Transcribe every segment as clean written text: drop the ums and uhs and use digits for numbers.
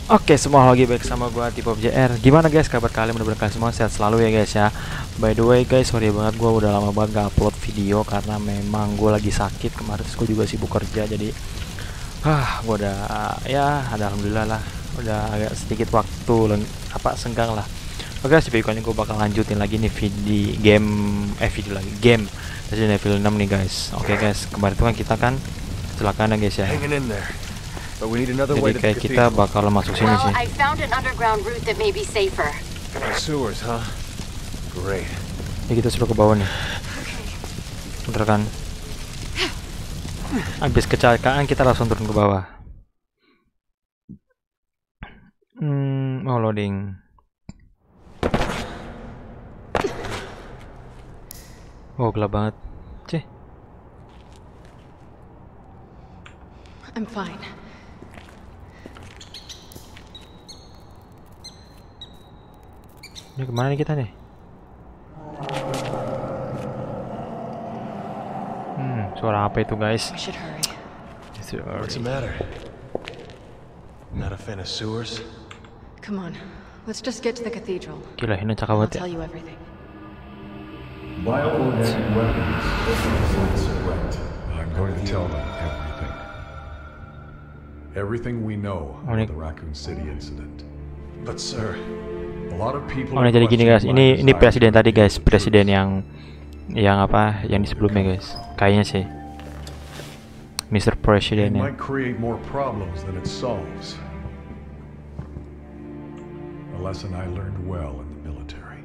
Oke, semua lagi baik sama gua Tipe JR. Gimana guys kabar kalian? Mudah-mudahan kalian semua sehat selalu ya guys ya. By the way guys, sorry banget gua udah lama banget gak upload video karena memang gua lagi sakit kemarin. Gua juga sibuk kerja jadi gua udah ya alhamdulillah lah udah agak sedikit waktu senggang lah. Oke guys, video kali ini gua bakal lanjutin lagi nih video lagi game Resident Evil 6 nih guys. Oke guys, kemarin tuh kan kita kan kecelakaan ya guys ya. But we need another way Jadi to kayak kita bakal masuk sini sih. I found an underground route that may be safer. Sewers, huh? Great. Ya kita suruh ke bawah nih. Bentar kan. Habis kecelakaan kita langsung turun ke bawah. Oh loading. Oh gelap banget. Cih. I'm fine. Ini kemana nih kita nih? Suara apa itu guys? We should hurry. What's the matter? Not a fan of sewers? Come on, let's just get to the cathedral. Gila ini cakep I'll banget ya. tell you everything. Bioorganic weapons are select. I'm going to tell them everything. Everything we know about the Raccoon City incident. But sir, a lot of people. Oh nah, jadi gini guys, ini presiden tadi guys, presiden yang di sebelumnya guys. Kayaknya sih Mr. It President ya. might create more problems than it solves. A lesson I learned well in the military.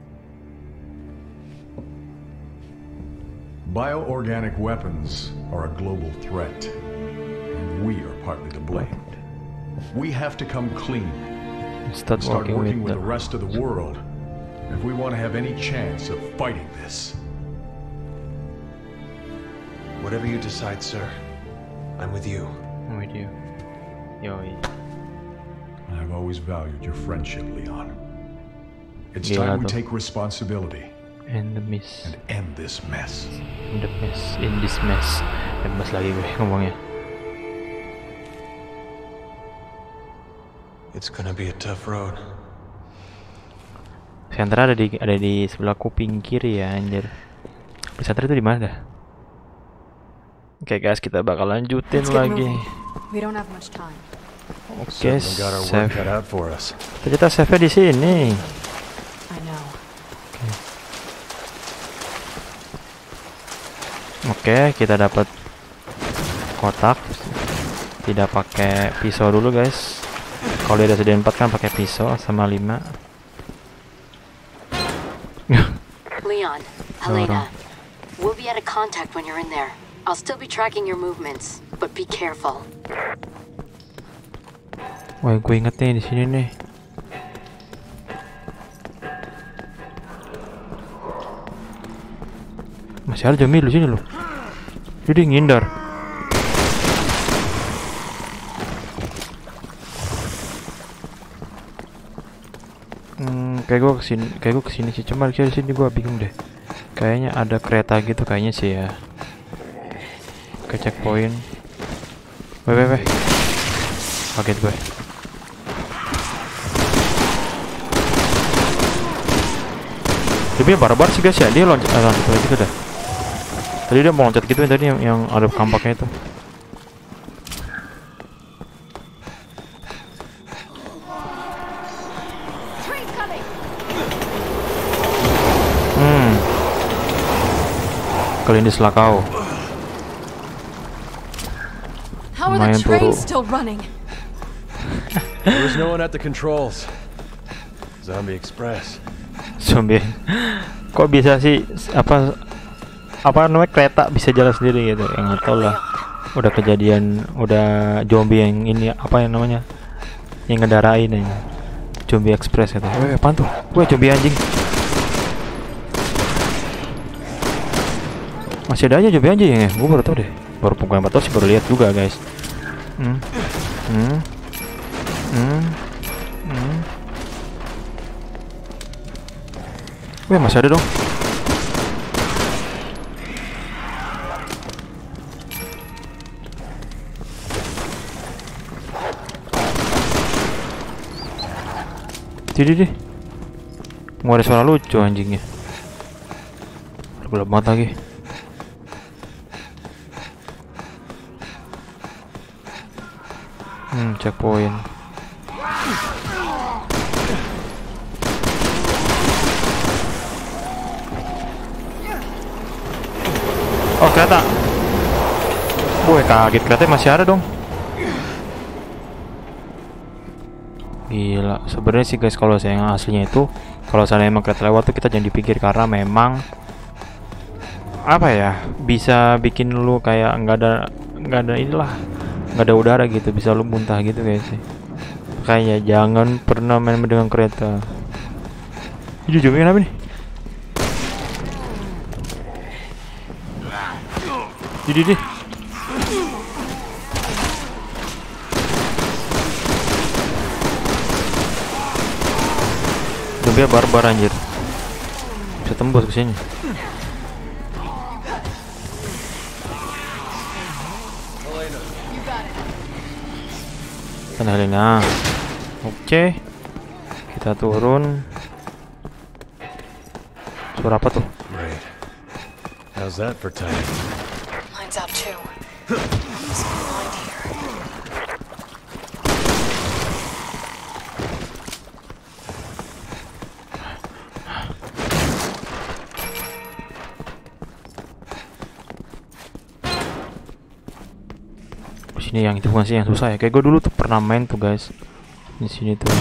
Bioorganic weapons are a global threat, and we are partly to blame. We have to come clean. Start Start working with with the rest of the world if we want to have any chance of fighting this. whatever you decide, sir, I'm with you. I'm with you. Yoi. I've always valued your friendship, Leon. It's Gila time we tuh. take responsibility And the miss. and end this mess. In the mess. In this mess. Lemes lagi gue ngomongnya. It's gonna be a tough road. Sentra ada di sebelah kuping kiri ya anjir. Sentra itu di mana dah? Oke guys, kita bakal lanjutin Let's get lagi. moving. We don't have much time. Oke, Certainly got our work save. cut out for us. Ternyata save di sini. I know. Oke, kita dapat kotak. Tidak pakai pisau dulu guys. Kalau di Resident 4 kan pakai pisau sama 5. Leon, Elena, we'll be out of contact when you're in there. I'll still be tracking your movements, but be careful. Wah, gue inget nih di sini nih. Masih ada zombie di sini loh. Jadi ngindar. Kayak gue kesini sih, cuma di sini gue bingung deh. Kayaknya ada kereta gitu kayaknya sih ya. Ke checkpoint. Weh. Kaget gue. Dia barbar sih guys ya, dia loncat gitu dah. Tadi dia mau loncat gitu tadi yang ada kampaknya itu. Kelindes lah kau. How are Lumayan the trains turu. still running? There was no one at the controls. Zombie Express. Zombie. Kok bisa sih apa namanya kereta bisa jalan sendiri gitu? Yang nggak tahu lah. Udah kejadian, udah zombie yang ini apa yang namanya? Yang ngedarain aja. Zombie Express gitu. Apaan tuh? Wah, zombie anjing. Masih ada aja zombie anjing ya? Gue baru tau deh. Baru tau sih, baru lihat juga guys. Wah, masih ada dong. Jadi deh. Mau ada suara lucu anjingnya. Gelap banget lagi. Checkpoint. Oh, kereta. Boy, kaget, kereta masih ada dong. Gila, sebenarnya sih guys, kalau saya yang aslinya itu, kalau saya emang kereta lewat tuh kita jangan dipikir, karena memang apa ya, bisa bikin lu kayak nggak ada inilah, nggak ada udara gitu, bisa lu muntah gitu guys sih. Kayaknya jangan pernah main dengan kereta. Ini jumlah apa nih? Jadi deh. Zombie barbar anjir. Bisa tembus ke sini. Helena. Oke. Kita turun. Suara apa tuh? Great. How's that for timing? Line's out too. There's a line here. Sini yang itu bukan sih yang susah ya. Kayak gue dulu tuh pernah main tuh guys. Di sini tuh.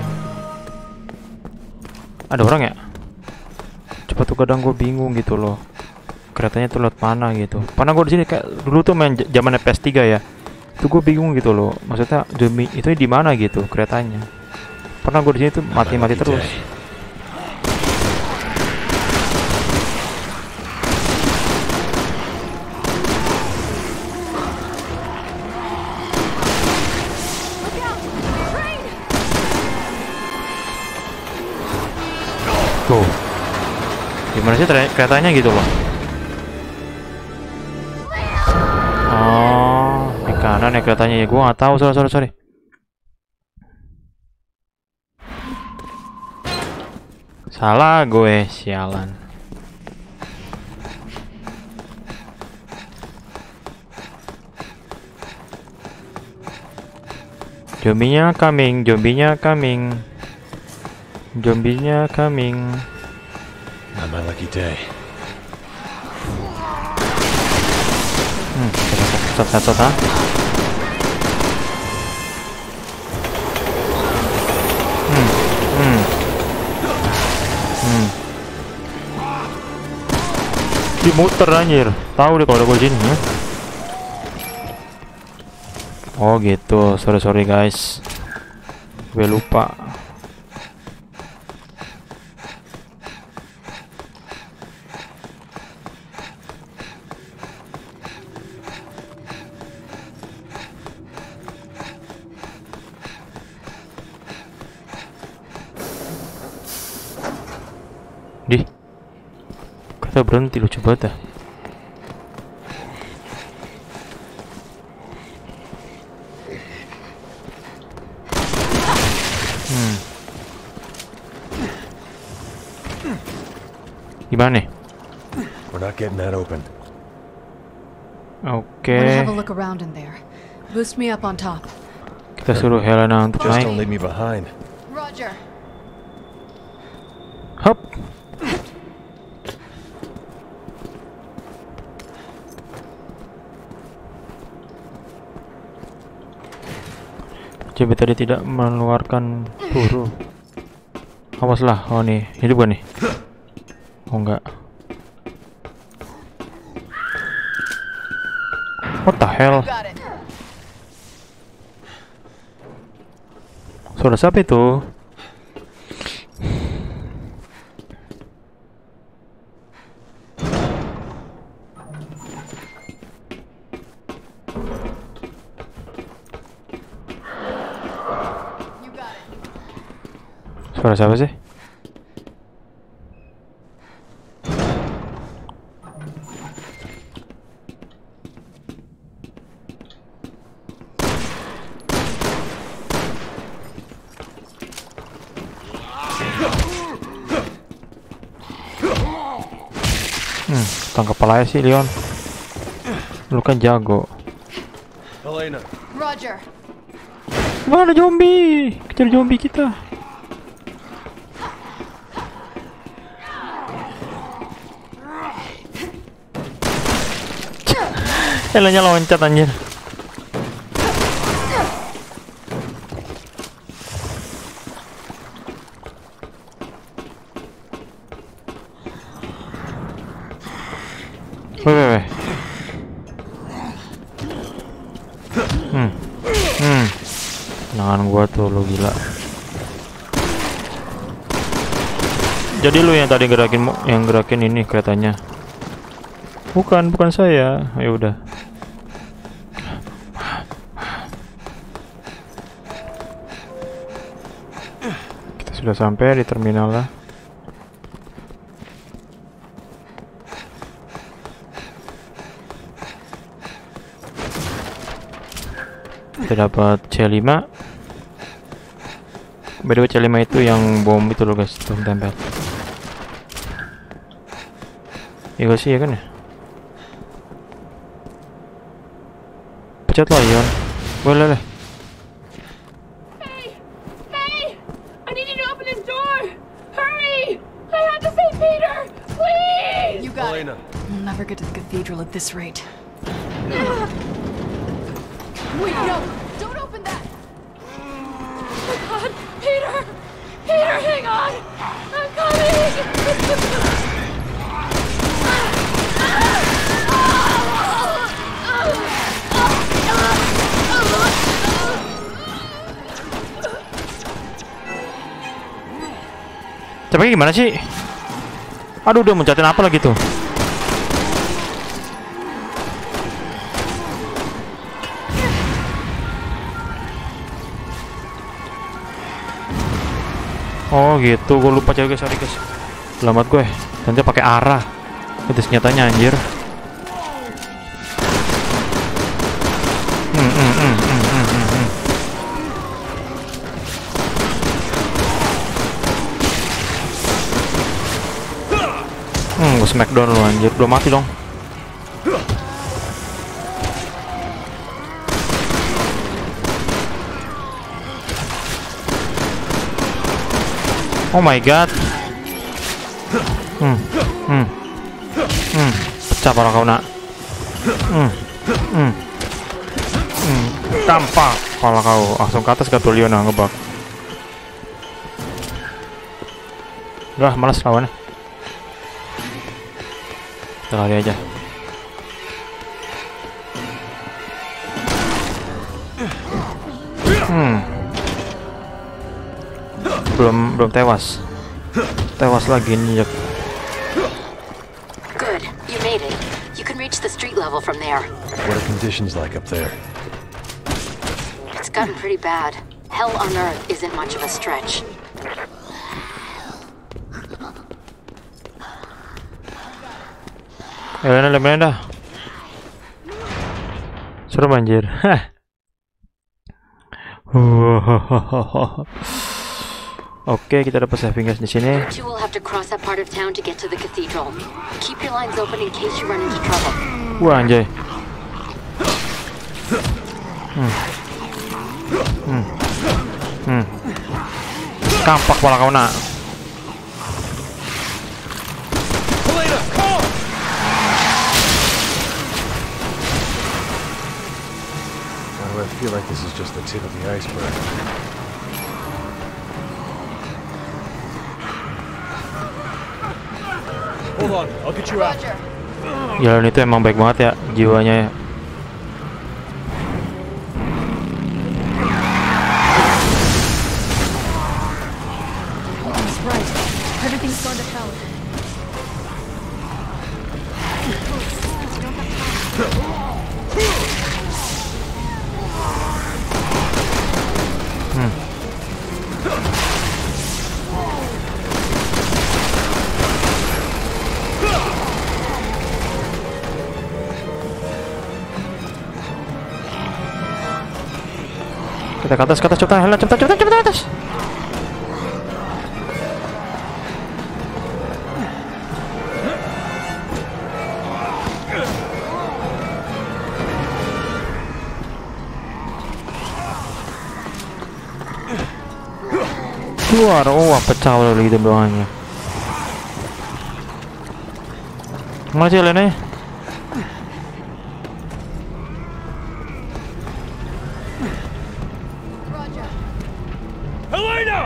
Ada orang ya? Coba tuh kadang gue bingung gitu loh. Keretanya tuh lewat mana gitu. Pernah gue di sini kayak dulu tuh main zaman PS3 ya. Itu gue bingung gitu loh. Maksudnya zombie itu di mana gitu keretanya. Pernah gue di sini tuh mati-mati terus. Tuh, gimana sih keretanya gitu loh? Oh, di kanan ya keretanya ya. Gue nggak tahu, sorry. Salah gue, sialan. Zombinya coming. Zombinya coming. Not my lucky day. Sat, ha? Dimuter anjir. Tahu deh kalau ada gue sini ya. Oh gitu. Sorry guys. Gue lupa. Di kita berhenti, lucu banget dah. Gimana nih? We're not getting that open. Oke. Wanna have a look around in there. Boost me up on top. Kita suruh Helena untuk Just naik. don't leave me behind. Roger. Hop. Coba tadi tidak mengeluarkan peluru. Awaslah. Oh nih, hidup gak nih? Oh enggak. What the hell? Suara siapa itu? Suara siapa sih? potong kepala sih Leon. Lu kan jago. Helena. Roger. Wah, ada zombie. Kejar zombie kita. Elanya loncat anjir. Weh. Tangan gua tuh lu gila. Jadi lu yang tadi gerakin ini keretanya. Bukan saya. Ya udah. Kita sudah sampai di terminal lah. Kita dapat C5. By the way, C5 itu yang bom itu loh guys, bom tempel. Iya sih ya kan ya. Pecat lah Ion. Boleh lah. Hey! I need you to open this door! Hurry! I have to save Peter! Please! You got it. Helena. We'll never get to the cathedral at this rate. Wait, no! Don't open that! Oh my God! Peter! Peter, hang on! I'm coming! Capeknya gimana sih? Aduh, udah muncatin apa lagi tuh? Oh gitu, gue lupa cewek guys, sorry guys. Selamat gue, nanti pakai arah. Itu senjatanya anjir. Gue smackdown lu anjir, belum mati dong. Oh my god. Pecah pala kau nak. Tampak pala kau. Langsung ke atas ke Leon ngebak. Udah malas lawannya. Kita lari aja. Belum tewas. Tewas lagi nih. Good, you made it. You can reach the street level from there. What are conditions like up there? It's gotten pretty bad. Hell on Earth isn't much of a stretch. Lebaran dah. Serem anjir. Oke, kita dapat saving guys di sini. You will have to cross that part of town to get to the cathedral. Keep your lines open in case you run into trouble. Wah anjay. Kampak pala kau nak. Helena, come! Why do I feel like this is just the tip of the iceberg? Hold on, I'll get you out. Roger. Jalan itu emang baik banget ya jiwanya ya. He's right. Everything's gone to hell. Kita ke atas cepetan, Helen, cepetan atas. Keluar. Oh, pecah lagi gitu doangnya. Mana sih Elena? Roger. Helena!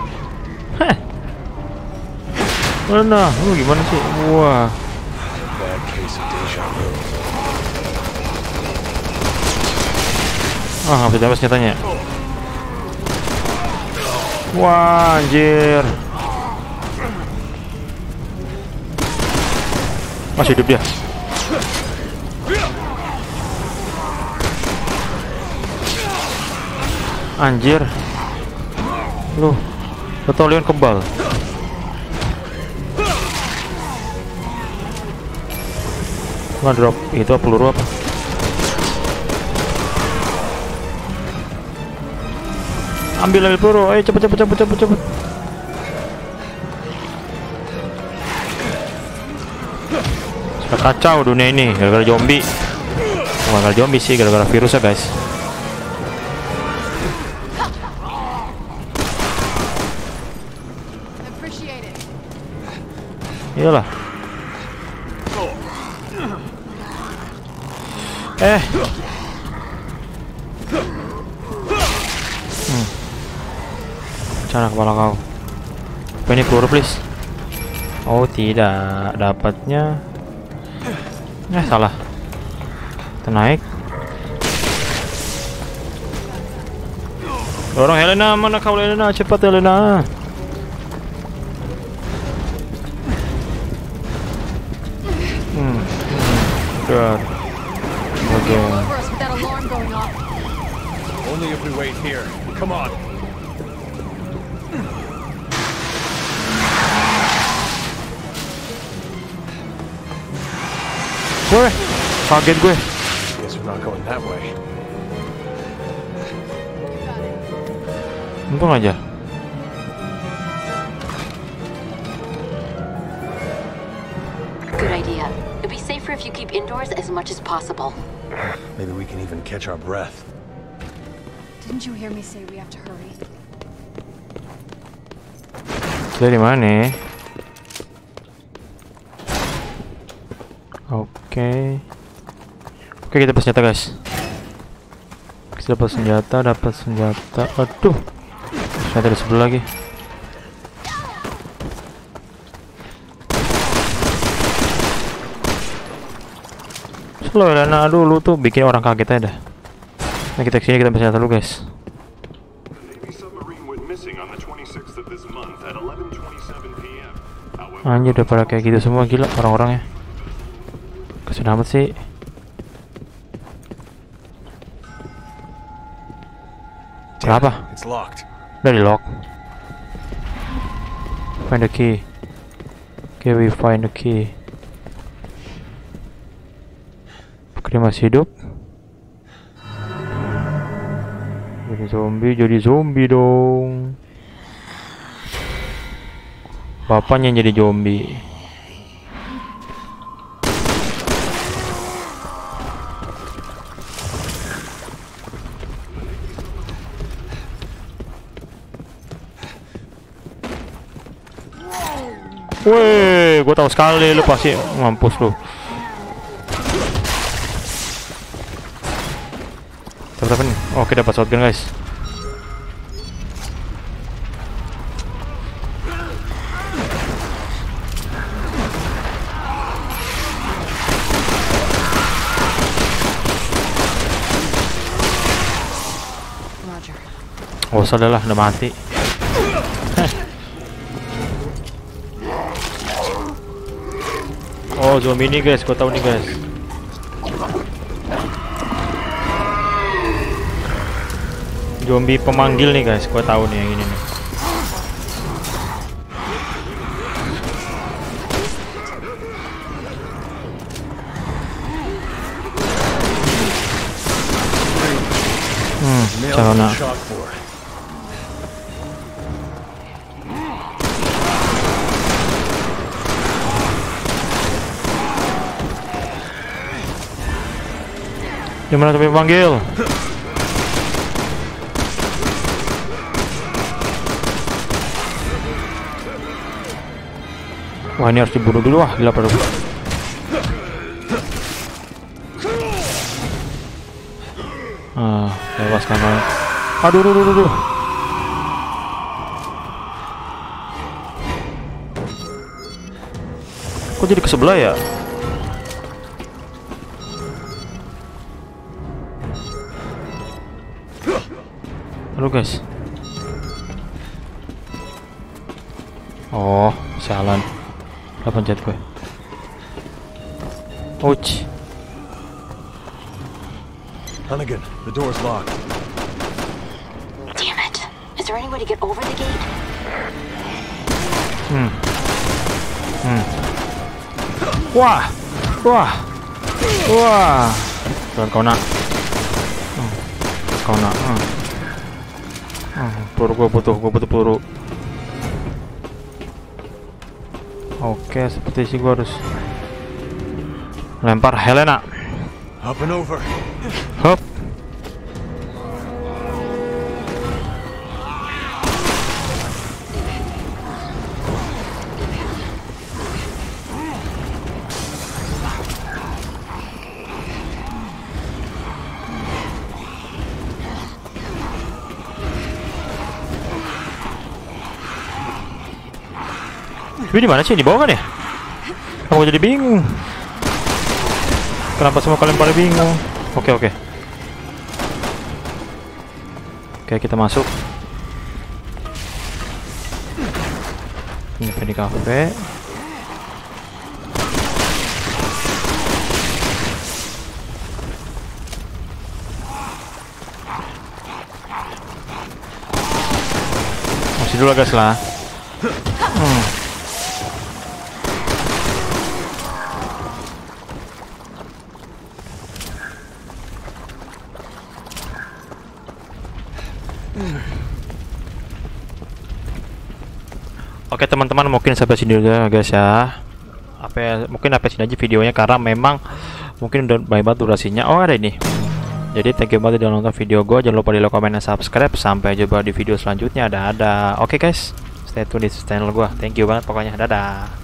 Mana? Lu gimana sih? Wah. Bad case of deja vu. Ah, nggak bisa dapat senjatanya. Wah, anjir. Masih hidup dia. Anjir. Lu, Batalion kebal. Nggak drop itu peluru apa? Ambil peluru, ayo cepet. Sudah kacau dunia ini gara-gara zombie. Bukan gara-gara zombie sih, gara-gara virus ya guys. Appreciate it. Iyalah. Cara kepala kau. Apa ini peluru please? Oh tidak, dapatnya. Salah. Kita naik. Dorong Helena, mana kau Helena? Cepat Helena. God. Okay. Over us with that alarm going off. Only if we wait here. Come on. Gue kaget gue. Guess we're not going that way. Untung aja. Good idea. It'd be safer if you keep indoors as much as possible. Maybe we can even catch our breath. Didn't you hear me say we have to hurry? Dari mana? Oke, kita dapat senjata guys. Kita dapat senjata. Aduh, senjata di sebelah lagi. Slow Elena, aduh lu tuh bikin orang kaget aja dah. Nah kita kesini, kita senjata dulu guys. Anjir udah pada kayak gitu semua, gila orang-orangnya. Kasian amat sih. Kenapa? It's locked. Udah di lock. Find the key. Okay, we find the key. Dia masih hidup. Jadi zombie dong. Bapaknya jadi zombie. Weh, gue tahu sekali lu pasti mampus lu. Dapat apa nih? Oke, dapat shotgun guys. Roger. Oh, salah, udah mati. Oh, zombie ini guys, gue tahu nih guys. Zombie pemanggil nih guys, gue tahu nih yang ini nih. Calona. Gimana tapi panggil? Wah, ini harus dibunuh dulu. Wah, gila pada. Lewas kan. Aduh. Kok jadi ke sebelah ya? Halo guys. Oh, sialan. Udah pencet gue. Ouch. Hunnigan, the door's locked. Damn it. Is there any way to get over the gate? Wah. Jangan kau nak. Kau nak. Peluru gue butuh peluru. Oke, seperti sih gue harus lempar Helena. Up and over. Hop. Ini di mana sih? Di bawah kan ya? Aku jadi bingung. Kenapa semua kalian pada bingung? Oke, kita masuk. Ini di cafe. Masih dulu guys lah. Oke teman-teman, mungkin sampai sini dulu ya guys ya. Mungkin sampai sini aja videonya karena memang mungkin udah banyak banget durasinya. Oh, ada ini. Jadi thank you banget udah nonton video gue. Jangan lupa di like, komen, dan subscribe. Sampai jumpa di video selanjutnya. Dadah. Oke guys, stay tune di channel gue. Thank you banget pokoknya. Dadah.